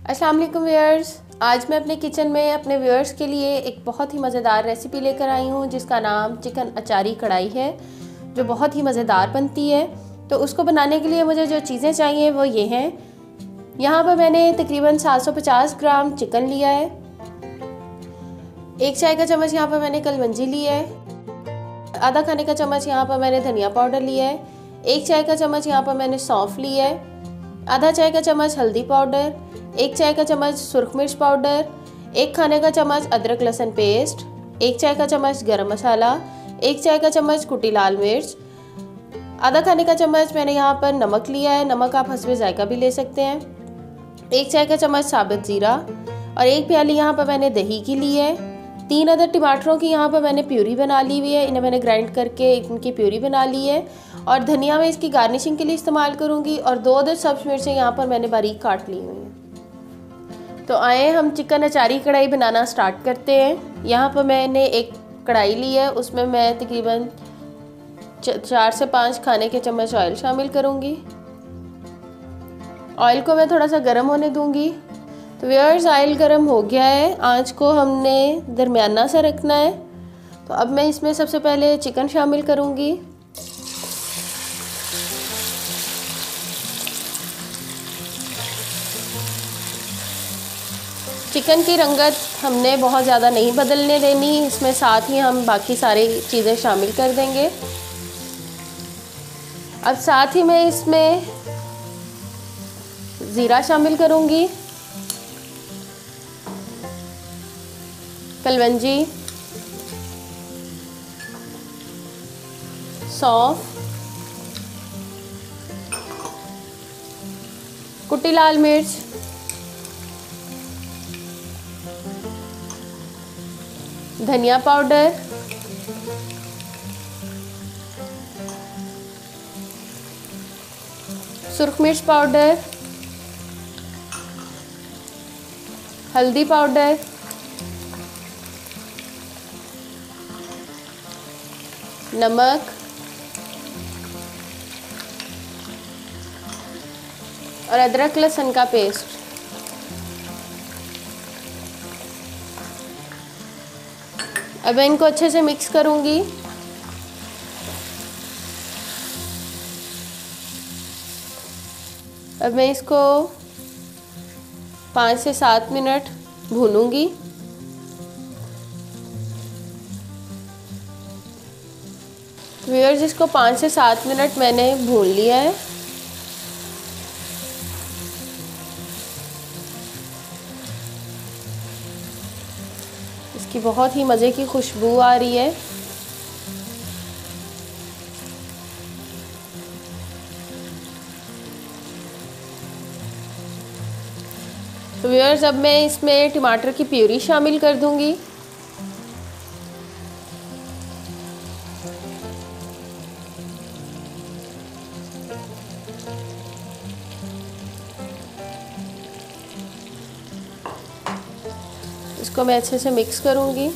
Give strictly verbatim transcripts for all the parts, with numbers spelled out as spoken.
अस्सलाम वालेकुम व्यूअर्स। आज मैं अपने किचन में अपने व्यूअर्स के लिए एक बहुत ही मज़ेदार रेसिपी लेकर आई हूँ जिसका नाम चिकन अचारी कढ़ाई है, जो बहुत ही मज़ेदार बनती है। तो उसको बनाने के लिए मुझे जो चीज़ें चाहिए वो ये हैं। यहाँ पर मैंने तकरीबन सात सौ पचास ग्राम चिकन लिया है। एक चाय का चम्मच यहाँ पर मैंने कलवंजी लिया है। आधा खाने का चम्मच यहाँ पर मैंने धनिया पाउडर लिया है। एक चाय का चम्मच यहाँ पर मैंने सौंफ लिया है। आधा चाय का चम्मच हल्दी पाउडर, एक चाय का चम्मच सुरख मिर्च पाउडर, एक खाने का चम्मच अदरक लहसुन पेस्ट, एक चाय का चम्मच गरम मसाला, एक चाय का चम्मच कुटी लाल मिर्च, आधा खाने का चम्मच मैंने यहाँ पर नमक लिया है। नमक आप हस्बे जायका भी ले सकते हैं। एक चाय का चम्मच साबुत ज़ीरा और एक प्याली यहाँ पर मैंने दही की ली है। तीन अदर टमाटरों की यहाँ पर मैंने प्यूरी बना ली हुई है। इन्हें मैंने ग्राइंड करके इनकी प्यूरी बना ली है और धनिया मैं इसकी गार्निशिंग के लिए इस्तेमाल करूँगी। और दो अदर सब्ज़ मिर्चें यहाँ पर मैंने बारीक काट ली हुई हैं। तो आए हम चिकन अचारी कढ़ाई बनाना स्टार्ट करते हैं। यहाँ पर मैंने एक कढ़ाई ली है, उसमें मैं तकरीबन चार से पाँच खाने के चम्मच ऑयल शामिल करूँगी। ऑयल को मैं थोड़ा सा गर्म होने दूँगी। तो व्यूअर्स, ऑयल गर्म हो गया है। आंच को हमने दरमियाना सा रखना है। तो अब मैं इसमें सबसे पहले चिकन शामिल करूँगी। चिकन की रंगत हमने बहुत ज़्यादा नहीं बदलने देनी, इसमें साथ ही हम बाकी सारी चीज़ें शामिल कर देंगे। अब साथ ही मैं इसमें ज़ीरा शामिल करूँगी, कलवंजी, सौंफ, कुटी लाल मिर्च, धनिया पाउडर, सुरख मिर्च पाउडर, हल्दी पाउडर, नमक और अदरक लहसुन का पेस्ट। अब मैं इनको अच्छे से मिक्स करूंगी। अब मैं इसको पाँच से सात मिनट भूनूंगी। व्यूअर्स, इसको पाँच से सात मिनट मैंने भून लिया है। इसकी बहुत ही मज़े की खुशबू आ रही है। तो व्यूअर्स, अब मैं इसमें टमाटर की प्यूरी शामिल कर दूंगी। इसको मैं अच्छे से मिक्स करूंगी।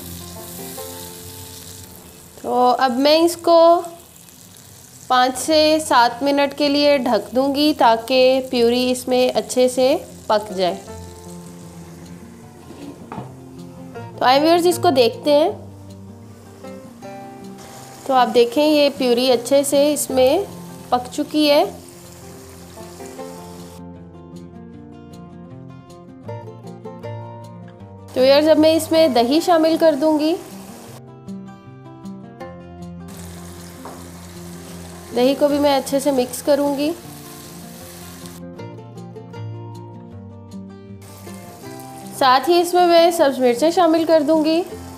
तो अब मैं इसको पाँच से सात मिनट के लिए ढक दूंगी ताकि प्यूरी इसमें अच्छे से पक जाए। तो आइए व्यूअर्स, इसको देखते हैं। तो आप देखें, ये प्यूरी अच्छे से इसमें पक चुकी है। तो यार, जब मैं इसमें दही शामिल कर दूंगी, दही को भी मैं अच्छे से मिक्स करूंगी। साथ ही इसमें मैं सब्ज मिर्चें शामिल कर दूंगी।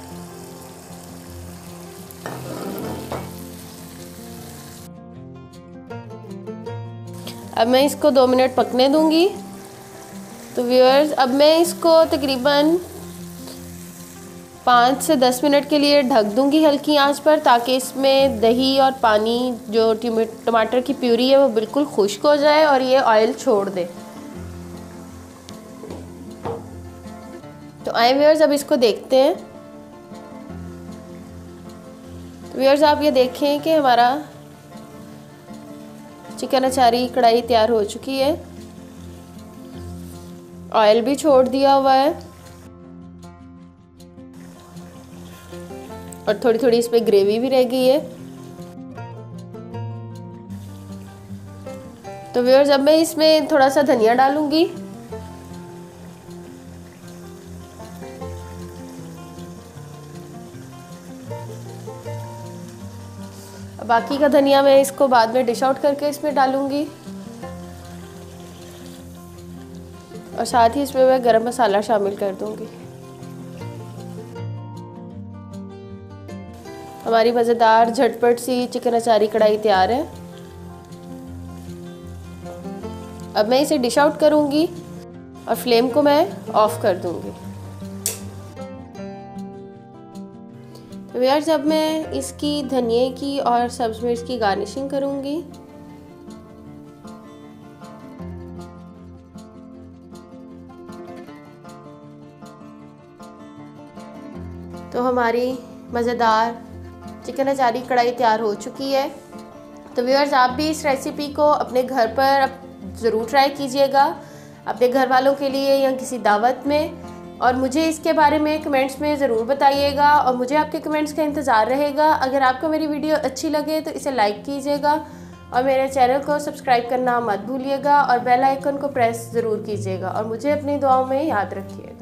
अब मैं इसको दो मिनट पकने दूंगी। तो व्यूअर्स, अब मैं इसको तकरीबन पाँच से दस मिनट के लिए ढक दूंगी हल्की आंच पर, ताकि इसमें दही और पानी, जो टमाटर की प्यूरी है, वो बिल्कुल खुश्क हो जाए और ये ऑयल छोड़ दे। तो आए व्यूअर्स, अब इसको देखते हैं। तो व्यूअर्स, आप ये देखें कि हमारा चिकन अचारी कढ़ाई तैयार हो चुकी है ऑयल भी छोड़ दिया हुआ है और थोड़ी थोड़ी इस पे ग्रेवी भी रह गई है। तो व्यूअर्स अब मैं इसमें थोड़ा सा धनिया डालूंगी। बाकी का धनिया मैं इसको बाद में डिश आउट करके इसमें डालूंगी और साथ ही इसमें मैं गरम मसाला शामिल कर दूंगी। हमारी मज़ेदार झटपट सी चिकन अचारी कढ़ाई तैयार है। अब मैं इसे डिश आउट करूंगी और फ्लेम को मैं ऑफ कर दूंगी। तो व्यूअर्स अब मैं इसकी धनिए की और सब्ज़ मिर्च की गार्निशिंग करूंगी। तो हमारी मज़ेदार चिकन अचारी कढ़ाई तैयार हो चुकी है। तो व्यूअर्स आप भी इस रेसिपी को अपने घर पर ज़रूर ट्राई कीजिएगा, अपने घर वालों के लिए या किसी दावत में, और मुझे इसके बारे में कमेंट्स में ज़रूर बताइएगा और मुझे आपके कमेंट्स का इंतज़ार रहेगा। अगर आपको मेरी वीडियो अच्छी लगे तो इसे लाइक कीजिएगा और मेरे चैनल को सब्सक्राइब करना मत भूलिएगा और बेल आइकन को प्रेस ज़रूर कीजिएगा और मुझे अपनी दुआओं में याद रखिएगा।